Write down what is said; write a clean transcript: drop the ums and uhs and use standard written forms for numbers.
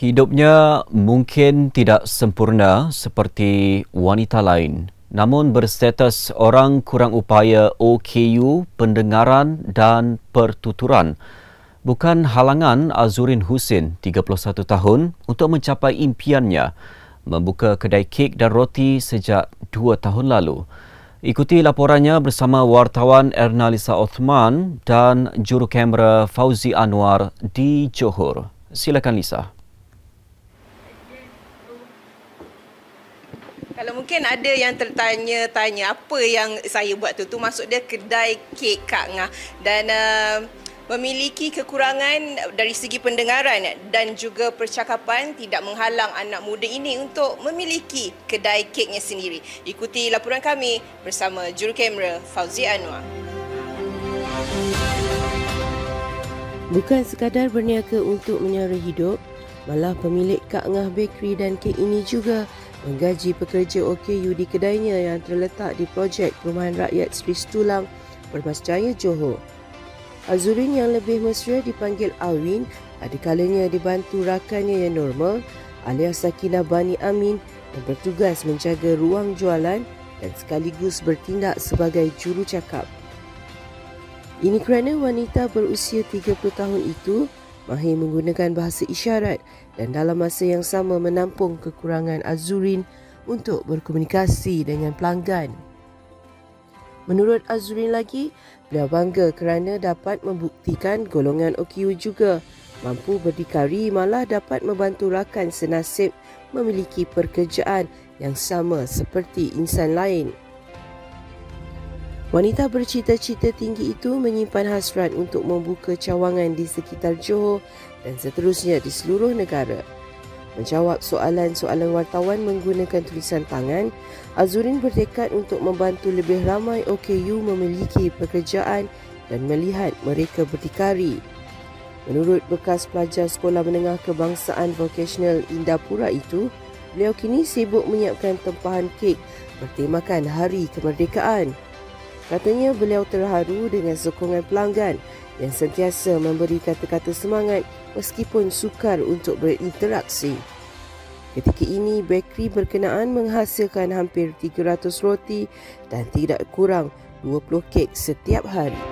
Hidupnya mungkin tidak sempurna seperti wanita lain, namun berstatus orang kurang upaya OKU, pendengaran dan pertuturan bukan halangan Azurin Husin, 31 tahun, untuk mencapai impiannya membuka kedai kek dan roti sejak 2 tahun lalu. Ikuti laporannya bersama wartawan Erna Lisa Othman dan juru kamera Fauzi Anwar di Johor. Silakan Lisa. Kalau mungkin ada yang tertanya-tanya apa yang saya buat tu maksud dia kedai kek Kak Ngah, dan memiliki kekurangan dari segi pendengaran dan juga percakapan tidak menghalang anak muda ini untuk memiliki kedai keknya sendiri. Ikuti laporan kami bersama juru kamera Fauzi Anwar. Bukan sekadar berniaga untuk menyara hidup, malah pemilik Kak Ngah Bakery dan kek ini juga menggaji pekerja OKU di kedainya yang terletak di projek Perumahan Rakyat Seri Setulang, Permasjaya, Johor. Azurin yang lebih mesra dipanggil Alwin ada kalanya dibantu rakannya yang normal alias Sakinah Bani Amin yang bertugas menjaga ruang jualan dan sekaligus bertindak sebagai juru cakap. Ini kerana wanita berusia 30 tahun itu mahir menggunakan bahasa isyarat dan dalam masa yang sama menampung kekurangan Azurin untuk berkomunikasi dengan pelanggan. Menurut Azurin lagi, beliau bangga kerana dapat membuktikan golongan OKU juga mampu berdikari, malah dapat membantu rakan senasib memiliki pekerjaan yang sama seperti insan lain. Wanita bercita-cita tinggi itu menyimpan hasrat untuk membuka cawangan di sekitar Johor dan seterusnya di seluruh negara. Menjawab soalan-soalan wartawan menggunakan tulisan tangan, Azurin bertekad untuk membantu lebih ramai OKU memiliki pekerjaan dan melihat mereka berdikari. Menurut bekas pelajar Sekolah Menengah Kebangsaan Vocational Indapura itu, beliau kini sibuk menyiapkan tempahan kek bertemakan Hari Kemerdekaan. Katanya beliau terharu dengan sokongan pelanggan yang sentiasa memberi kata-kata semangat meskipun sukar untuk berinteraksi. Ketika ini, bakery berkenaan menghasilkan hampir 300 roti dan tidak kurang 20 kek setiap hari.